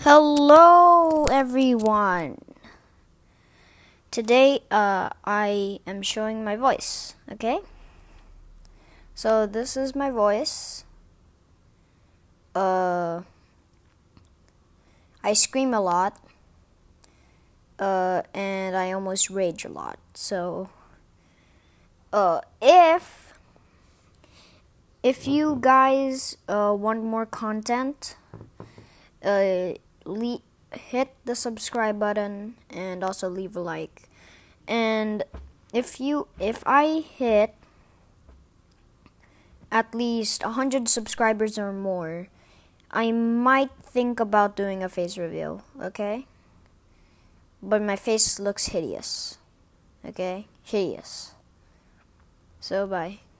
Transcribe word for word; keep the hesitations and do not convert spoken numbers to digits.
Hello everyone. Today uh I am showing my voice, okay? So this is my voice. Uh I scream a lot. Uh and I almost rage a lot. So uh if if you guys uh want more content, uh le- hit the subscribe button and also leave a like. And if you if I hit at least one hundred subscribers or more, I might think about doing a face reveal, okay? But my face looks hideous. Okay? Hideous. So bye.